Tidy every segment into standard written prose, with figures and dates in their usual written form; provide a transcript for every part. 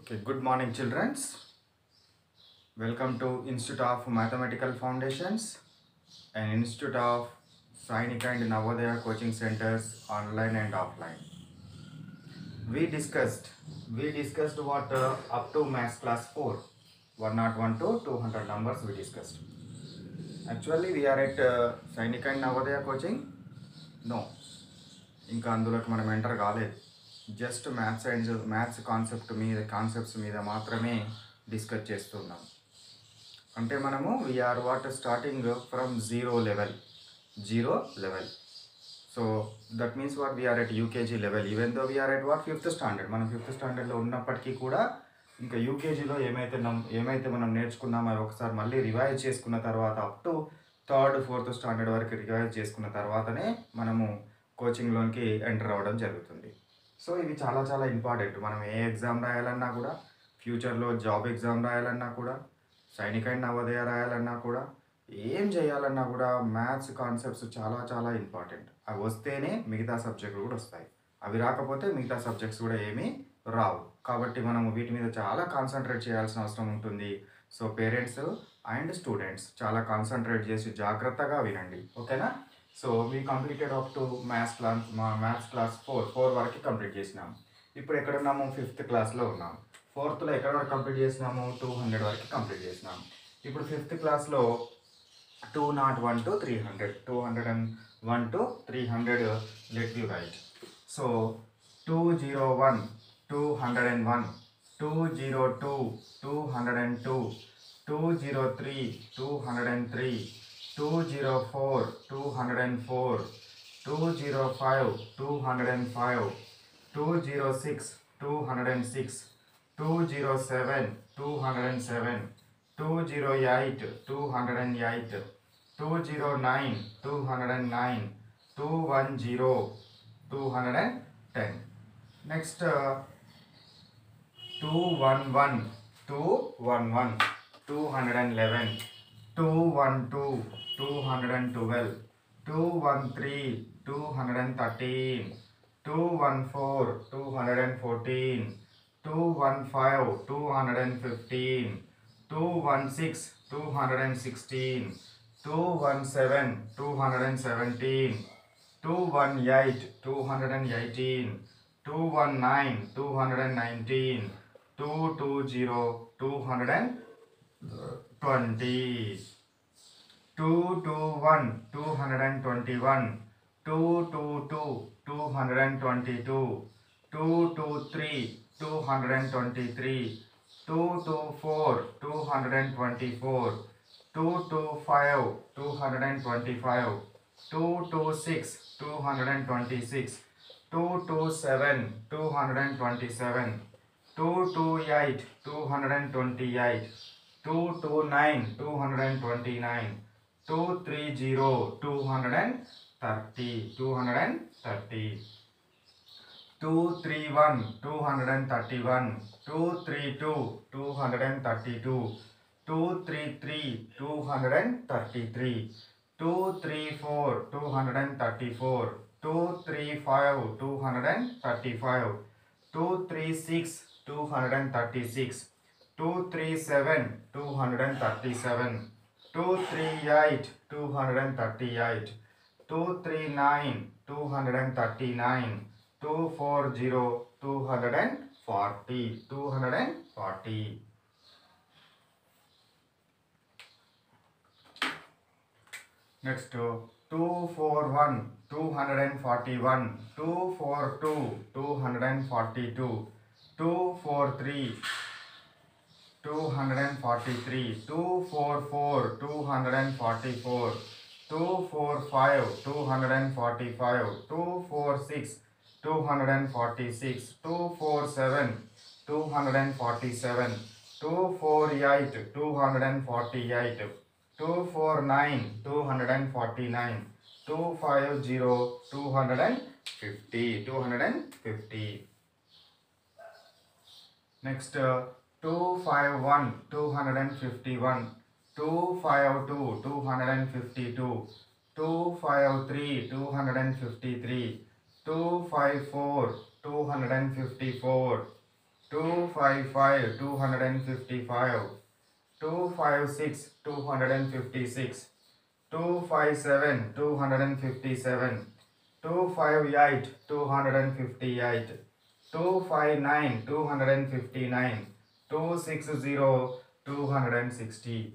Okay, good morning, children. Welcome to Institute of Mathematical Foundations and Institute of Sainika and Navodaya coaching centers online and offline. We discussed what up to maths class 4, 101 to 200 numbers we discussed. Actually, we are at Sainika and Navodaya coaching. No, ఇంకా అందులోకి మనం enter కాలేదు. Just maths concepts మీద మాత్రమే discuss చేస్తున్నాం. అంటే మనము we are starting from zero level. So that means we are at UKG level. Even though we are at fifth standard. మనం ఫిఫ్త్ స్టాండర్డ్లో ఉన్నప్పటికీ కూడా ఇంకా యూకేజీలో ఏమైతే మనం నేర్చుకున్నామో అవి ఒకసారి మళ్ళీ రివైజ్ చేసుకున్న తర్వాత up to third fourth standard వరకు రివైజ్ చేసుకున్న తర్వాతనే మనము కోచింగ్లోకి ఎంటర్ అవ్వడం జరుగుతుంది. సో ఇవి చాలా చాలా ఇంపార్టెంట్. మనం ఏ ఎగ్జామ్ రాయాలన్నా కూడా, ఫ్యూచర్లో జాబ్ ఎగ్జామ్ రాయాలన్నా కూడా, సైనిక అండ్ నవోదయ రాయాలన్నా కూడా, ఏం చేయాలన్నా కూడా మ్యాథ్స్ కాన్సెప్ట్స్ చాలా చాలా ఇంపార్టెంట్. అవి వస్తేనే మిగతా సబ్జెక్టులు కూడా వస్తాయి. అవి రాకపోతే మిగతా సబ్జెక్ట్స్ కూడా ఏమీ రావు. కాబట్టి మనము వీటి మీద చాలా కాన్సన్ట్రేట్ చేయాల్సిన అవసరం ఉంటుంది. సో పేరెంట్స్ అండ్ స్టూడెంట్స్ చాలా కాన్సన్ట్రేట్ చేసి జాగ్రత్తగా వినండి, ఓకేనా? So we completed up to maths class 4 వరకు కంప్లీట్ చేసినాము. ఇప్పుడు ఎక్కడున్నాము? 5th క్లాస్లో ఉన్నాము. 4th ఎక్కడ వరకు కంప్లీట్ చేసినాము? 200 వరకు కంప్లీట్ చేసినాము. ఇప్పుడు 5th క్లాస్లో 201 to 300, 201 to 300 let you write. So 201, 201, 202, 202, 203, 203, 204, 204, 205, 205, 206, 206, 207, 207, 208, 208, 209, 209, 210, 210. Next 211, 211, 211, 212, 212, 213, 213, 214, 214, 215, 215, 216, 216, 217, 217, 218, 218, 219, 219, 220, 220, 221, 221, 222, 222, 223, 223, 224, 224, 225, 225, 226, 226, 227, 227, 228, 228, 229, 229, 230, 230, 230, 231, 231, 232, 232, 233, 233, 234, 234, 235, 235, 236, 236, 237, 237, 238, 238, 239, 239, 240, 240, 240. Next 241, 241, 242, 242, 243, 243, 244, 244, 245, 245, 246, 246, 247, 247, 248, 248, 249, 249, 250, 250, 250. Next 251, 251, 252, 252, 253, 253, 254, 254, 255 255, 256 256, 257 257, 258 258, 259 259, 260 260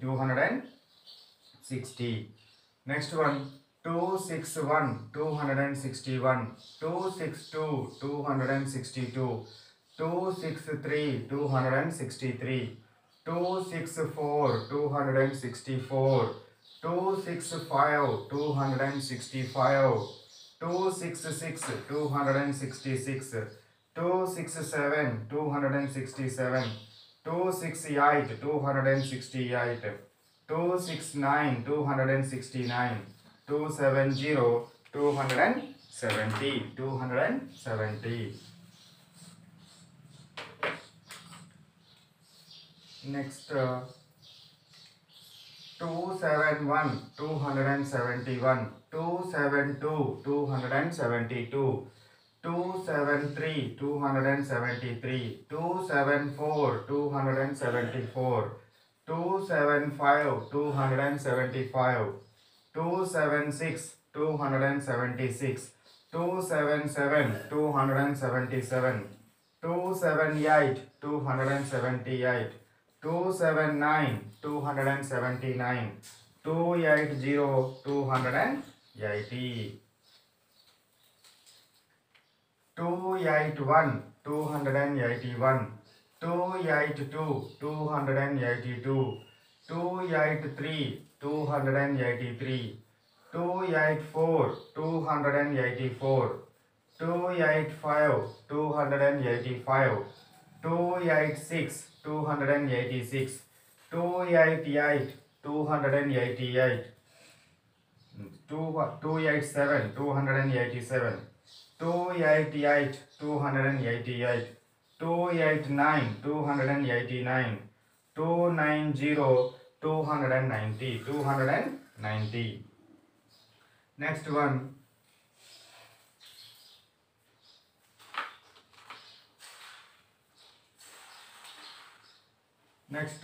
260. Next one, 261 261, 262 262, 263 263, 264 264, 265 265, 266 266, 267 267, 268 268, 269 269, 270 270 270. Next, 271 271, 272 272, 273 273, 274 274, 275 275, 276 276, 277 277, 278 278, 279 279, 280 280, 281 281, 282 282, 283 283, 284 284, 285 285, 286 286, 288 288, 287 287, 288 288, 289 289, 290 290 290. Next one, next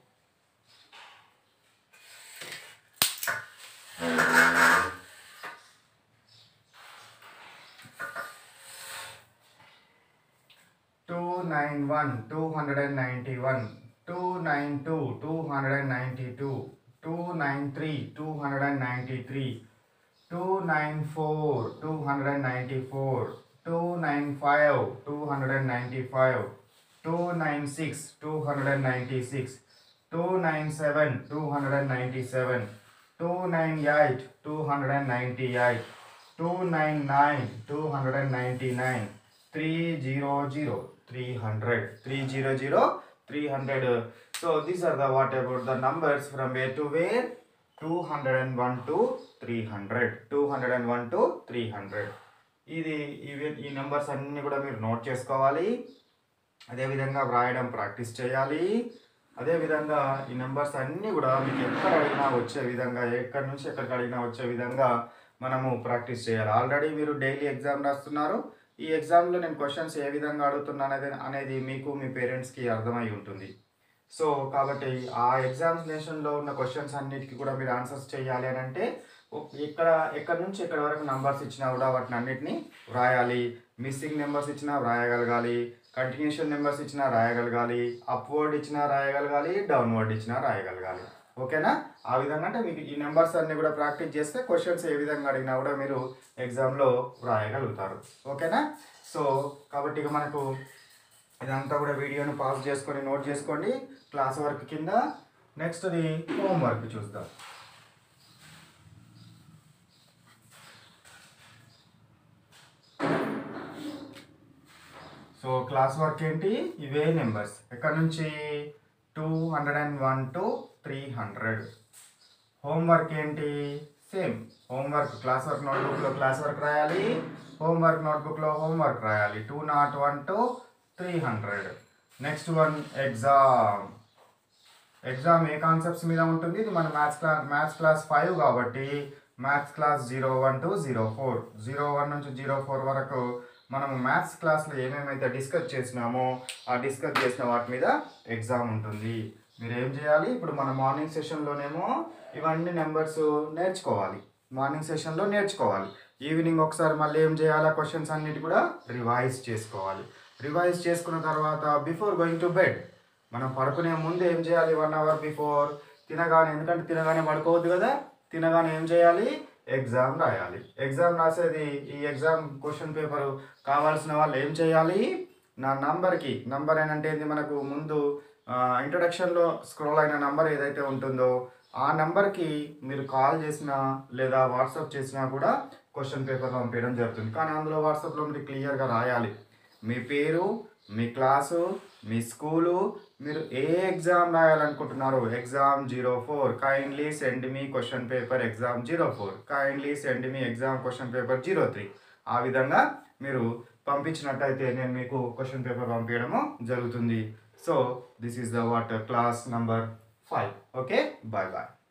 291 291, 292 292, 293 293, 294 294, 295 295, 296 296, 297 297, 298 298, 299 299, 300 300 300 300. So these are the what about the numbers from where to where? 201 to 300, 201 to 300. ఇది ఈ numbers అన్నీ కూడా మీరు note చేసుకోవాలి. అదేవిధంగా వ్రాయడం practice చేయాలి. అదేవిధంగా ఈ నెంబర్స్ అన్నీ కూడా మీకు ఎక్కడ అడిగినా వచ్చే విధంగా, ఎక్కడి నుంచి ఎక్కడికి అడిగినా వచ్చే విధంగా మనము ప్రాక్టీస్ చేయాలి. ఆల్రెడీ మీరు డైలీ ఎగ్జామ్ రాస్తున్నారు. ఈ ఎగ్జామ్లో నేను క్వశ్చన్స్ ఏ విధంగా అడుగుతున్నాను అనేది మీకు మీ పేరెంట్స్కి అర్థమై ఉంటుంది. సో కాబట్టి ఆ ఎగ్జామినేషన్లో ఉన్న క్వశ్చన్స్ అన్నిటికీ కూడా మీరు ఆన్సర్స్ చేయాలి అని అంటే ఎక్కడి నుంచి ఎక్కడి వరకు నెంబర్స్ ఇచ్చినా కూడా వాటిని అన్నిటినీ వ్రాయాలి. మిస్సింగ్ నెంబర్స్ ఇచ్చినా వ్రాయగలగాలి, కంటిన్యూషన్ నెంబర్స్ ఇచ్చినా రాయగలగాలి, అప్వర్డ్ ఇచ్చినా రాయగలగాలి, డౌన్వర్డ్ ఇచ్చినా రాయగలగాలి. ఓకేనా? ఆ విధంగా అంటే మీకు ఈ నెంబర్స్ అన్నీ కూడా ప్రాక్టీస్ చేస్తే క్వశ్చన్స్ ఏ విధంగా అడిగినా కూడా మీరు ఎగ్జామ్లో వ్రాయగలుగుతారు. ఓకేనా? సో కాబట్టి ఇక మనకు ఇదంతా కూడా వీడియోని పాస్ చేసుకొని నోట్ చేసుకోండి క్లాస్ వర్క్ కింద. నెక్స్ట్ది హోంవర్క్ చూద్దాం. సో క్లాస్ వర్క్ ఏంటి? ఇవే నెంబర్స్ ఎక్కడి నుంచి 201 to 300. హోంవర్క్ ఏంటి? సేమ్ హోంవర్క్ క్లాస్ వర్క్ నోట్బుక్లో క్లాస్ వర్క్ రాయాలి, హోంవర్క్ నోట్బుక్లో హోంవర్క్ రాయాలి. 201 to 300. Next one exam. Exam ఏ కాన్సెప్ట్స్ మీద ఉంటుంది? ఇది మన మ్యాథ్స్ క్లాస్ 5 కాబట్టి మ్యాథ్స్ క్లాస్ 01 to 04, 01 నుంచి 04 వరకు మనము మ్యాథ్స్ క్లాస్లో ఏమేమైతే డిస్కస్ చేసినామో ఆ డిస్కస్ చేసిన వాటి మీద ఎగ్జామ్ ఉంటుంది. మీరు ఏం చేయాలి, ఇప్పుడు మన మార్నింగ్ సెషన్లోనేమో ఇవన్నీ నెంబర్స్ నేర్చుకోవాలి, మార్నింగ్ సెషన్లో నేర్చుకోవాలి. ఈవినింగ్ ఒకసారి మళ్ళీ ఏం చేయాలి, ఆ క్వశ్చన్స్ అన్నిటి కూడా రివైజ్ చేసుకోవాలి. రివైజ్ చేసుకున్న తర్వాత బిఫోర్ గోయింగ్ టు బెడ్, మనం పడుకునే ముందు ఏం చేయాలి, 1 అవర్ బిఫోర్ తినగానే, ఎందుకంటే తినగానే పడుకోవద్దు కదా, తినగానే ఏం చేయాలి, ఎగ్జామ్ రాయాలి. ఎగ్జామ్ రాసేది, ఈ ఎగ్జామ్ క్వశ్చన్ పేపర్ కావాల్సిన వాళ్ళు ఏం చేయాలి, నా నంబర్ ఏంటంటే ఇది మనకు ముందు ఇంట్రొడక్షన్లో స్క్రోల్ అయిన నంబర్ ఏదైతే ఉంటుందో ఆ నంబర్కి మీరు కాల్ చేసినా లేదా వాట్సాప్ చేసినా కూడా క్వశ్చన్ పేపర్ పంపించడం జరుగుతుంది. కానీ అందులో వాట్సాప్లో మీరు క్లియర్గా రాయాలి మీ పేరు, మీ క్లాసు, మీ స్కూలు, మీరు ఏ ఎగ్జామ్ రాయాలనుకుంటున్నారు. ఎగ్జామ్ 04 కైండ్లీ సెండ్ మీ question paper exam 04, kindly send మీ ఎగ్జామ్ క్వశ్చన్ పేపర్ 03. ఆ విధంగా మీరు పంపించినట్టయితే నేను మీకు క్వశ్చన్ పేపర్ పంపించడము జరుగుతుంది. So this is the class number 5. Okay, bye bye.